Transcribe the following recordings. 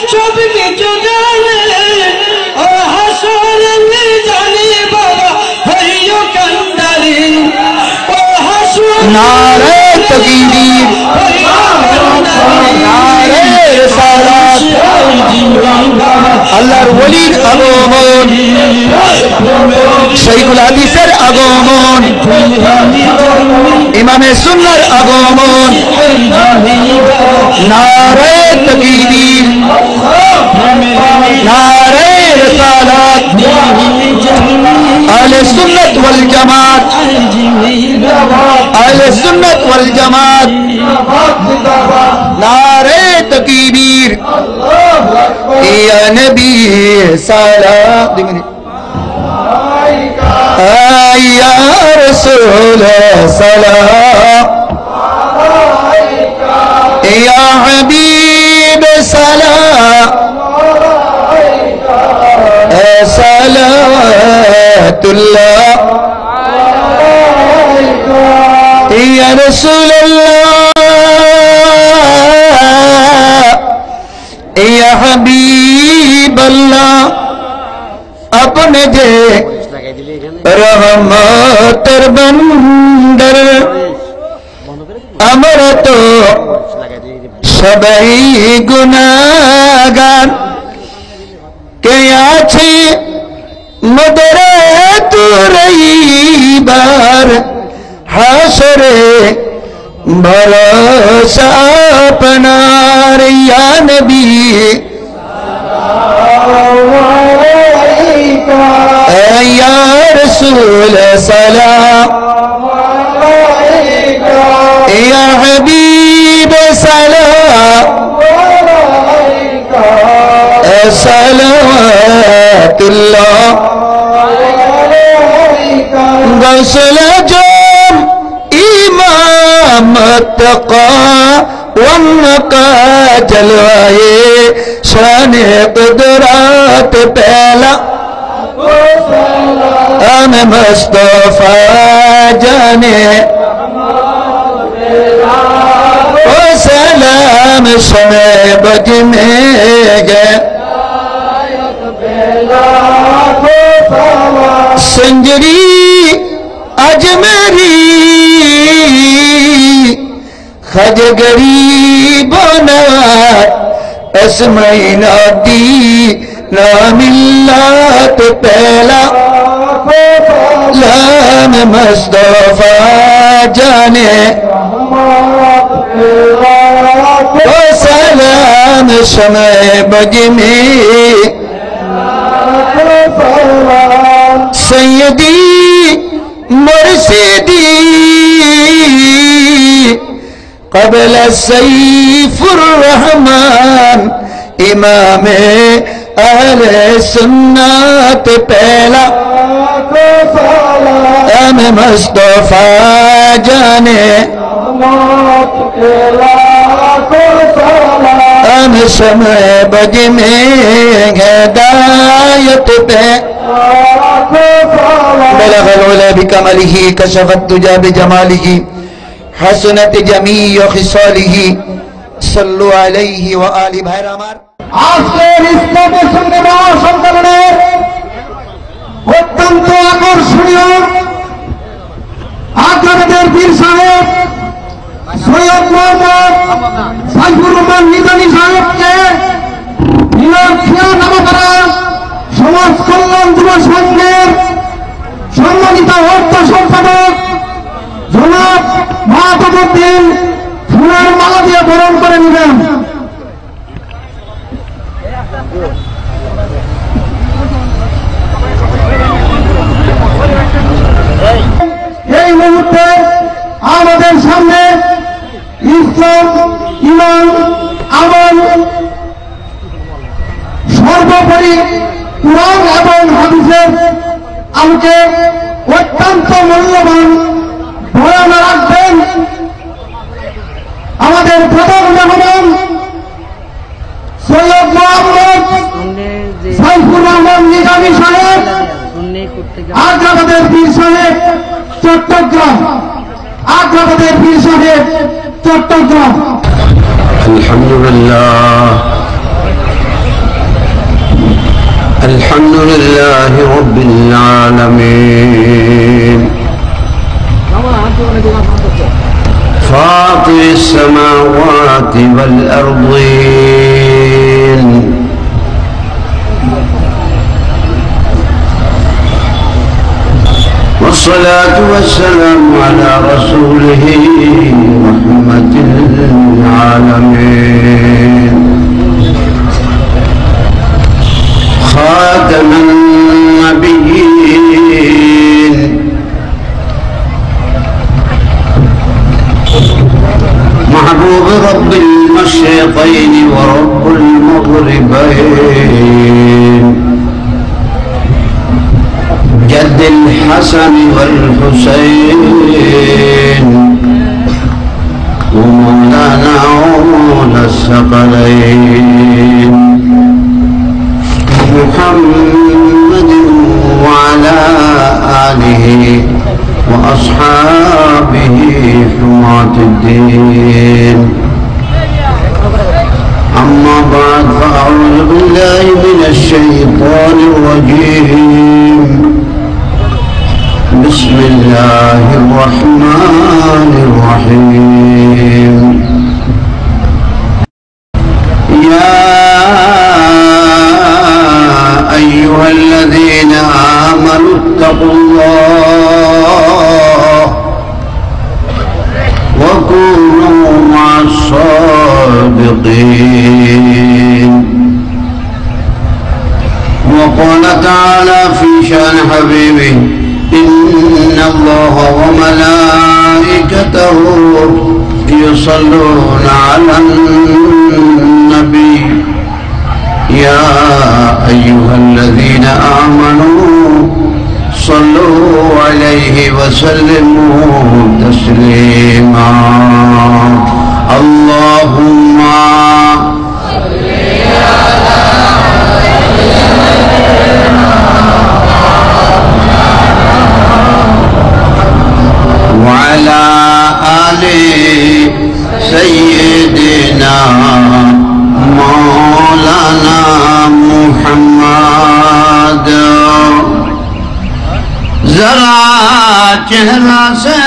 সব কিছু জানে ও হাসরের জানে বাবা হইও কান্দারি ও হাসর নারে তাকবীর নারে রিসালাত আল্লাহর ওলির আগমন শাইখুল হাদিসের আগমন ইমামে সুন্নাহর আগমন নারে তাকবীর নারে রিসালাত আহলে সুন্নাত ওয়াল জামাত আহলে সুন্নাত ওয়াল জামাত নারে তাকবীর ইয়া নবী সালাত ইয়া রাসূল সালাম ইয়া হাবিব সালাম সালাতুল্লাহ ইয়া রাসূলুল্লাহ ইয়া হাবিবাল্লাহ अपने जे रहमतर बंदर আমরা তো সবাই গুনাহগার কে আছে মদর তুরাইবার হাসরে ভরসা আপনার ইয়া নবী या रसूल सलाम या हबीब सलाम सलावतुल्लाह गौसल जोम इमाम तका वन्नका जलवाए शान कुदरत पहला हम मुस्तफा जाने ओ सलाम समय बज में गए संजरी अजमेरी खज गरीब नवाज असमैना दी ना मिल्लत पहला लाम मुस्तफा जाने ओ सलाम समय बज में सैयदी मुर्शिदी क़ब्ल सैफुर रहमान इमामे अहले सुन्नत पहला हम मुस्तफा जाने हम समय बज में हिदायत पे बलगल उला बिकमलिही कशफत तुजा बिजमालिही हसनत जमीअ खिसालिही सल्लु अलैहि व आलि भाईरा আমার আজকের ইসলামের সঙ্গে মহাসম্মেলনের অত্যন্ত আকর্ষণীয় আগ্রাবাদের পীর সাহেব সৈয়দ মোহাম্মদ সাইফুর রহমান নিজামী সাহেবকে নামপাড়া সমাজ কল্যাণ যুব সংঘের সম্মানিত অর্থ সম্পাদক জনাব মাহবুবউদ্দিন ফুলের মালা দিয়ে বরণ করে নেবেন। এই মুহূর্তে আমাদের সামনে ইসলাম ইমান আমল সর্বোপরি কুরআন এবং হাদিসের আলোকে অত্যন্ত মূল্যবান বয়ান রাখবেন আমাদের প্রধান মেহমান সৈয়দ মোহাম্মদ সাইফুর রহমান নিজামী সাহেব আগ্রাবাদের পীর সাহেব চট্টগ্রাম আগ্রাবাদের পীর সাহেব চট্টগ্রাম। আলহামদুলিল্লাহ الحمد لله رب العالمين فاطر السماوات والأرضين والصلاة والسلام على رسوله رحمة للعالمين خاتم النبيين محبوب رب المشرقين ورب المغربين جد الحسن والحسين ومولانا ومولى الثقلين محمد وعلى آله وأصحابه حماة الدين أما بعد فأعوذ بالله من الشيطان الرجيم بسم الله الرحمن الرحيم يا أيها الذين آمنوا اتقوا الله وكونوا مع الصادقين وقال تعالى في شأن حبيبه إن الله وملائكته يصلون على النبي يا أيها الذين آمنوا صلوا عليه وسلموا تسليما اللهم وعلى آل سيدنا مولانا محمد ذرا چہرہ سے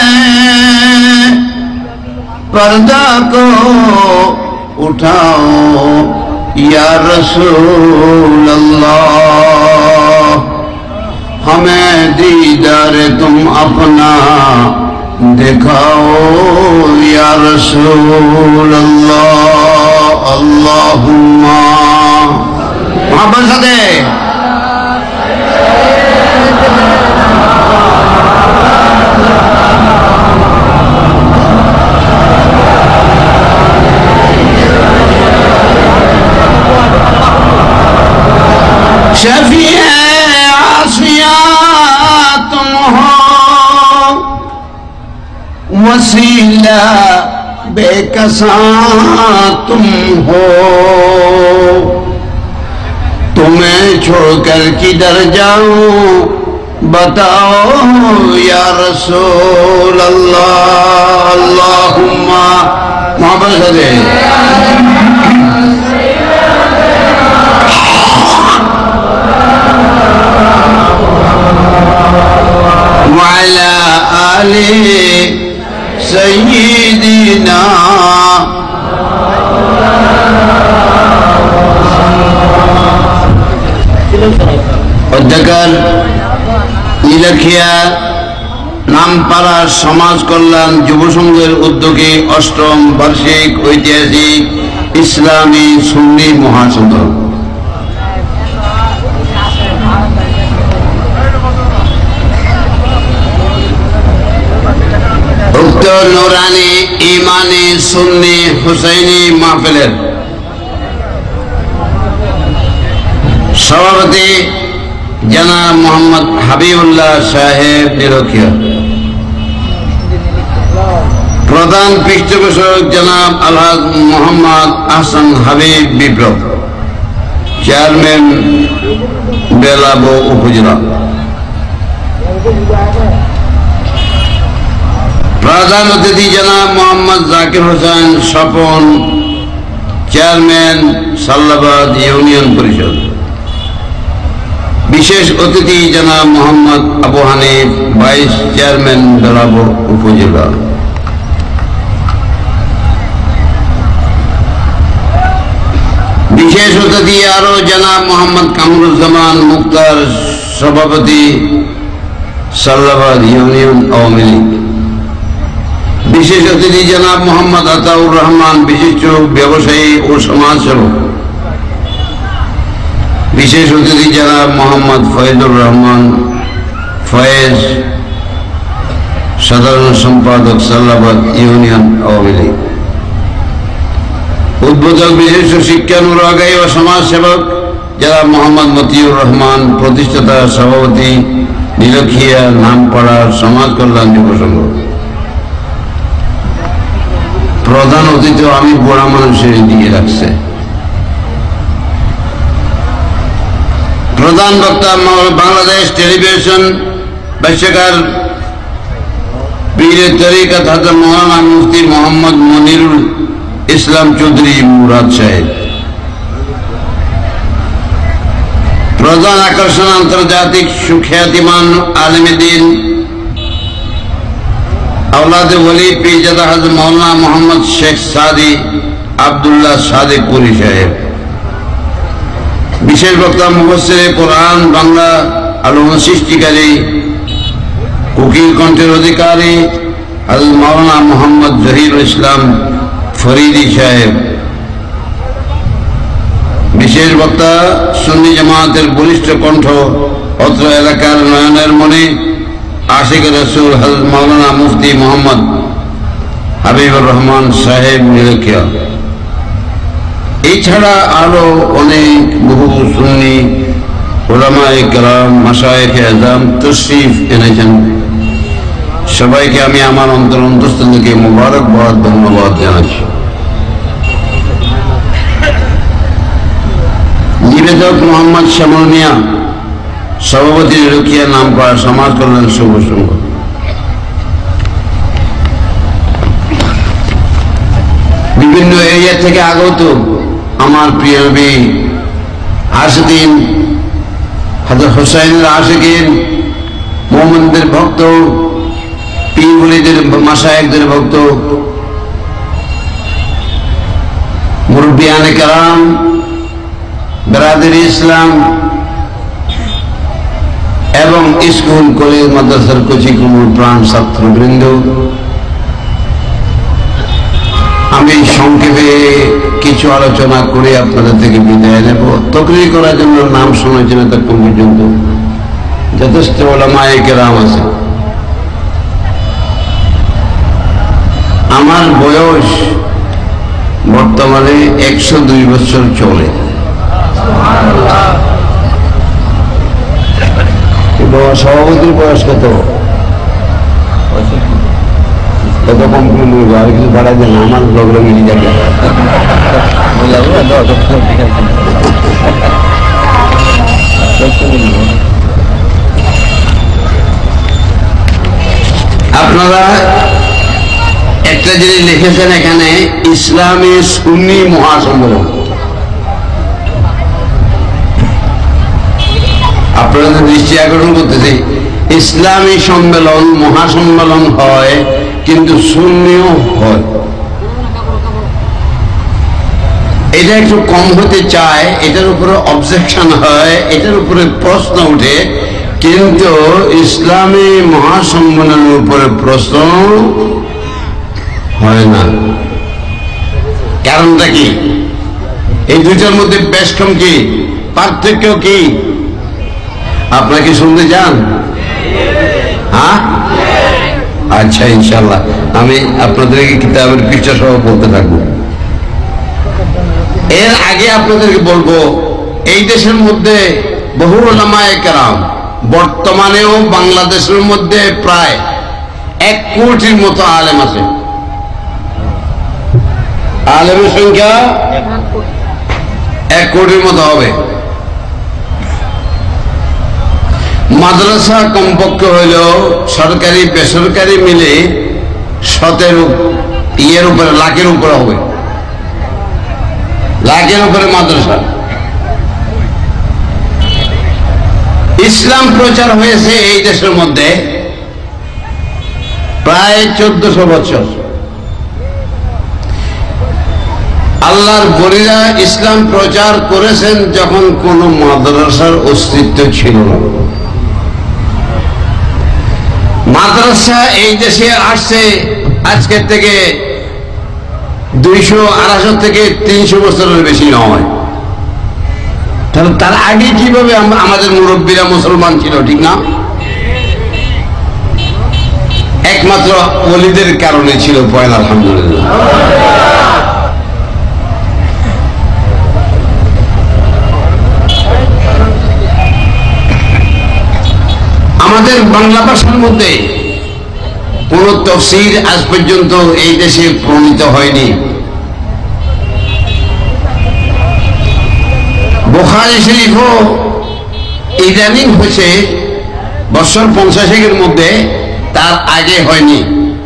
پردہ کو اٹھاؤ یا رسول اللہ ہمیں دیدار تم اپنا دکھاؤ یا رسول اللہ اللہم محبت سے شفیع عاصیہ تم ہو وسیلہ بے کساں تم ہو تمہیں چھوڑ کر کدھر جاؤں بتاؤ یا رسول اللہ اللہم محبت سے وعلى آل سيدنا অধ্যকার নীলক্ষিয়া নামপাড়া সমাজ কল্যাণ যুব সংঘের উদ্যোগে অষ্টম বার্ষিক ঐতিহাসিক ইসলামী সুন্নি মহাসভা উক্ত নুরানি ইমানি সুন্নি হুসাইনি মাহফিলের সভাপতি জনাব মোহাম্মদ হাবিবুল্লাহ সাহেব নিরক্ষিয়া প্রধান পৃষ্ঠপোষক জনাব আলহাজ মোহাম্মদ আহসান হাবিব বিপ্লব চেয়ারম্যান বেলাবো উপজেলা প্রধান অতিথি জনাব মোহাম্মদ জাকির হোসেন স্বপন চেয়ারম্যান সাল্লাবাদ ইউনিয়ন পরিষদ বিশেষ অতিথি জনাব মোহাম্মদ আবু হানিফ, ভাইস চেয়ারম্যান বেলাবো উপজেলা। বিশেষ অতিথি আরো জনাব মোহাম্মদ কামরুজ্জামান মুক্তার, সভাপতি সাল্লাবাদ ইউনিয়ন আওয়ামী লীগ। বিশেষ অতিথি জনাব মোহাম্মদ আতাউর রহমান, বিশিষ্ট ব্যবসায়ী ও সমাজসেবক। বিশেষ অতিথি জনাব মোহাম্মদ ফয়েজুর রহমান ফয়েজ, সাধারণ সম্পাদক সাল্লাবাদ ইউনিয়ন আওয়ামী লীগ। উদ্বোধক বিশিষ্ট শিক্ষানুরাগী ও সমাজসেবক জনাব মোহাম্মদ মতিউর রহমান, প্রতিষ্ঠাতা সভাপতি নীলক্ষিয়া নামপাড়ার সমাজ কল্যাণ যুব সংঘ। প্রধান অতিথি আমি বড় মানুষের দিকে রাখছে। প্রধান বক্তা বাংলাদেশ টেলিভিশন ভাষ্যকার পীরে তরিকত হযরত মৌলানা মুফতি মোহাম্মদ মনিরুল ইসলাম চৌধুরী মুরাদ সাহেব। প্রধান আকর্ষণ আন্তর্জাতিক সুখ্যাতিমান আলেমে দ্বীন আওলাদে ওলি পীরজাদা হযরত মৌলানা মোহাম্মদ শেখ সাদি আব্দুল্লাহ সাদেকপুরি সাহেব। বিশেষ বক্তা মুফাসসিরে কোরআন, বাংলা আলোড়ন সৃষ্টিকারী, উকিল কণ্ঠের অধিকারী হযরত মৌলানা মোহাম্মদ জহিরুল ইসলাম ফরিদি সাহেব। বিশেষ বক্তা সুন্নি জামাতের বলিষ্ঠ কণ্ঠ, অত্র এলাকার নয়নের মনে, আশিক রাসূল হযরত মৌলানা মুফতি মোহাম্মদ হাবিবুর রহমান সাহেব নীলক্ষিয়া। এছাড়া আরো অনেক বহু সুন্নি উলামায়ে কেরাম, মাশায়েখে আযম তশরিফ এনেছেন। সবাইকে আমি আমার অন্তরস্থল থেকে মোবারকবাদ, ধন্যবাদ জানাচ্ছি। নিবেদক মোহাম্মদ শ্যামল মিয়া, সভাপতি নীলক্ষিয়া নামপাড়া সমাজ কল্যাণ যুব সংঘ। বিভিন্ন এরিয়া থেকে আগত আমার প্রিয় নবী আশিকিন, হযরত হুসাইনের আশিকিন, মুমিনদের ভক্ত, পীর ওলিদের মাশায়েখদের ভক্ত, মুরব্বিয়ানে কেরাম, বেরাদরি ইসলাম এবং স্কুল কলেজ মাদ্রাসার কচি কুমুর প্রাণ ছাত্রবৃন্দ, আমি সংক্ষেপে কিছু আলোচনা করে আপনাদের থেকে বিদায় নেব। তকরির করার জন্য নাম শুনেছেন এতক্ষণ পর্যন্ত যথেষ্ট উলামায়ে কেরাম আছে। আমার বয়স বর্তমানে 102 বছর চলে। সভাপতির বয়স কত? কত কম করবো, আর কিছু বাড়াই দেন, আমার প্রবলেম মিলে যাবে। আপনারা একটা জিনিস লিখেছেন এখানে, ইসলামী সুন্নি মহাসম্মেলন। আপনাদের দৃষ্টি আকর্ষণ করতেছি, ইসলামী সম্মেলন মহাসম্মেলন হয়, কিন্তু সুন্নিও হয়। এটা একটু কম হতে চায়, এটার উপরে অবজেকশন হয়, এটার উপরে প্রশ্ন উঠে, কিন্তু ইসলামী মহাসম্মেলনের উপরে প্রশ্ন হয় না। কারণটা কি? এই দুইটার মধ্যে বেশ কম কি পার্থক্য কি আপনারা কি শুনতে চান? হ্যাঁ, আচ্ছা, ইনশাআল্লাহ আমি আপনাদেরকে কিতাবের পৃষ্ঠা সহ বলতে থাকবো। এর আগে আপনাদেরকে বলবো, এই দেশের মধ্যে বহু উলামায়ে কেরাম, বর্তমানেও বাংলাদেশের মধ্যে প্রায় 1 কোটির মতো আলেম আছে। আলেমের সংখ্যা 1 কোটির মতো হবে। মাদ্রাসা কমপক্ষে হইল সরকারি বেসরকারি মিলে 17 ইয়ের উপরে, লাখের উপরে হবে, লাখের উপরে মাদ্রাসা। ইসলাম প্রচার হয়েছে এই দেশের মধ্যে প্রায় 1400 বছর। আল্লাহর বলিরা ইসলাম প্রচার করেছেন যখন কোন মাদ্রাসার অস্তিত্ব ছিল না। মাদ্রাসা এই দেশে আসছে আজকের থেকে 200-250 থেকে 300 বছরের বেশি নয়। তাহলে তার আগে কিভাবে আমাদের মুরব্বীরা মুসলমান ছিল, ঠিক না? একমাত্র ওলিদের কারণে ছিল। পয়লা আলহামদুলিল্লাহ। আমাদের বাংলা ভাষার মধ্যে কোন তাফসীর আজ পর্যন্ত এই দেশে প্রণীত হয়নি। বুখারী শরীফও ইদানিং হয়েছে বছর 50-এর মধ্যে, তার আগে হয়নি।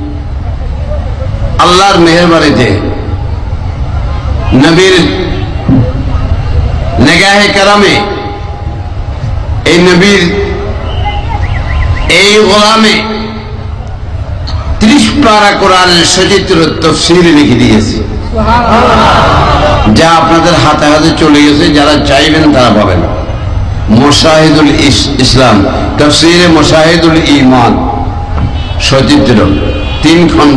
আল্লাহর মেহেরবানিতে নবীর নেগাহে কারামে এই নবীর এই গোলামে 30 পারা কোরআনের সচিত্র তাফসীর লিখে দিয়েছে, যা আপনাদের হাতে হাতে চলে গেছে। যারা চাইবেন তারা পাবেন। মুশাহিদুল ইসলাম, তাফসীরে মুশাহিদুল ঈমান, সচিত্র 3 খণ্ড।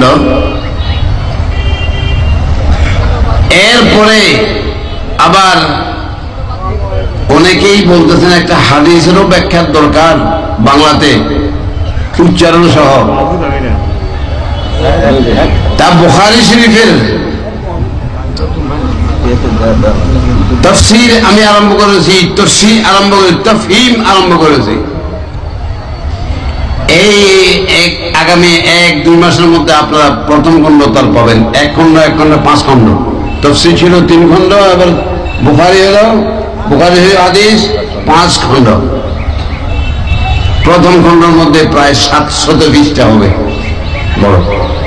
এরপরে আবার অনেকেই বলতেছেন একটা হাদিসেরও ব্যাখ্যার দরকার বাংলাতে, উচ্চারণ সহ। তা বুখারী শরীফের তাফসীর আমি আরম্ভ করেছি, তাফসীর আরম্ভ করেছি, তাফহিম আরম্ভ করেছি। এই আগামী 1-2 মাসের মধ্যে আপনারা প্রথম খণ্ড তার পাবেন। 1 খণ্ড 5 খণ্ড। তাফসীর ছিল 3 খণ্ড, এবার বুখারী হলো বুখারী হাদিস 5 খণ্ড। প্রথম খণ্ডের মধ্যে প্রায় 700 পৃষ্ঠা হবে, বড়।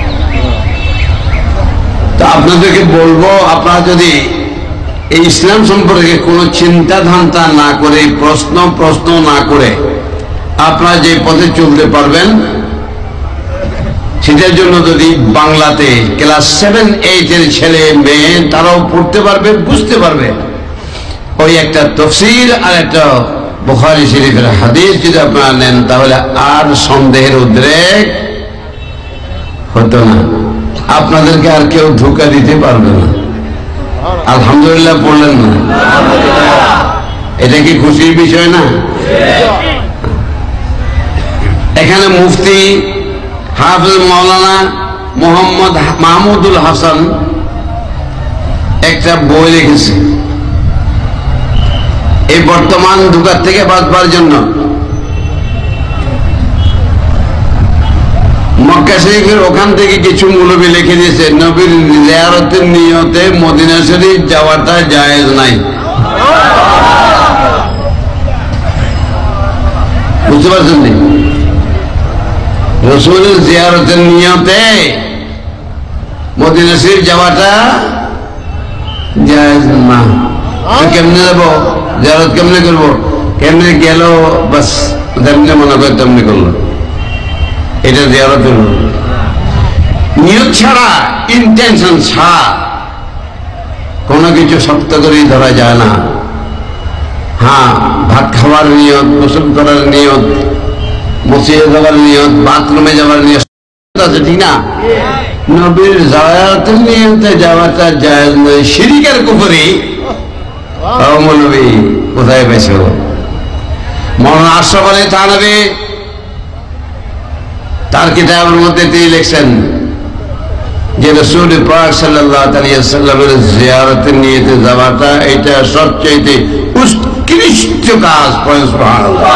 তা আপনাদেরকে বলবো, আপনারা যদি এই ইসলাম সম্পর্কে কোনো চিন্তা ধান্তা না করে, প্রশ্ন না করে আপনারা যে পথে চলতে পারবেন, সেটার জন্য যদি বাংলাতে ক্লাস 7-8 ছেলে মেয়ে তারাও পড়তে পারবে, বুঝতে পারবে, ওই একটা তাফসীর আর একটা বুখারী শরীফের হাদিস যদি আপনারা নেন, তাহলে আর সন্দেহের উদ্রেক হতো না। আপনাদেরকে আর কেউ ধোঁকা দিতে পারবে না। আলহামদুলিল্লাহ পড়লেন না? এটা কি খুশির বিষয় না? এখানে মুফতি হাফেজ মাওলানা মোহাম্মদ মাহমুদুল হাসান একটা বই লিখেছে এই বর্তমান ধোঁকার থেকে বাঁচবার জন্য। মক্কা শরীফের ওখান থেকে কিছু মৌলবী লিখে দিয়েছে, নবীর জিয়ারতের নিয়তে মদিনা শরীফ যাওয়াটা জায়েজ নাই। বুঝতে পারছেন? রাসূলের জিয়ারতের নিয়তে মদিনা শরীফ যাওয়াটা জায়েজ না। কেমনে যাবো? জিয়ারত কেমনে করবো? কেমনে গেল বাস যেমনি মনে করে তেমনি করলো, এটা জিয়ারত হলো। নিয়ত ছাড়া, ইন্টেনশন ছাড়া কোনো কিছু শক্ত করেই ধরা যায় না। হ্যাঁ, ভাত খাওয়ার নিয়ত, গোসল করার নিয়ত, মসজিদে যাওয়ার নিয়ত, বাথরুমে যাওয়ার নিয়ত আছে, ঠিক না? নবীর জিয়ারতের নিয়তে যাওয়াটা জায়েজ নয়, শিরক আর কুফরি। মৌলবী কোথায় পেয়েছে? মাওলানা আশরাফ আলী থানভী তার কিতাবের মধ্যে তিনি লিখছেন যে রাসূল পাক সাল্লাল্লাহু আলাইহি ওয়াসাল্লামের জিয়ারতের নিয়তে যাওয়াটা এটা সবচেয়ে উৎকৃষ্ট কাজ। সুবহানাল্লাহ।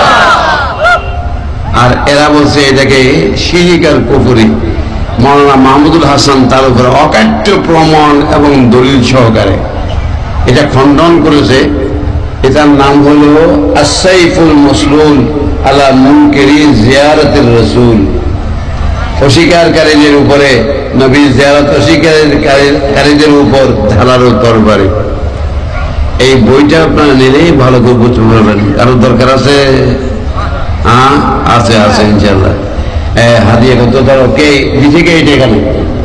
আর এরা বলছে এটাকে শিরক আর কুফরি। মাওলানা মাহমুদুল হাসান তার উপরে অকাট্য প্রমাণ এবং দলিল সহকারে এটা খণ্ডন করেছে। এটার নাম হলো আস-সাইফুল মাসলুল আলা মুনকিরি জিয়ারাতির রাসূল। অস্বীকারীদের উপরে নবীর জিয়ারত অস্বীকারীদের উপর ঢালারো তরবারি। এই বইটা আপনারা নিলেই ভালো করে বুঝতে পারবেন। কারো দরকার আছে? হ্যাঁ আছে, আছে ইনশাল্লাহ। হাদিয়া কত ধরো কে দিছে, কে এটা এখানে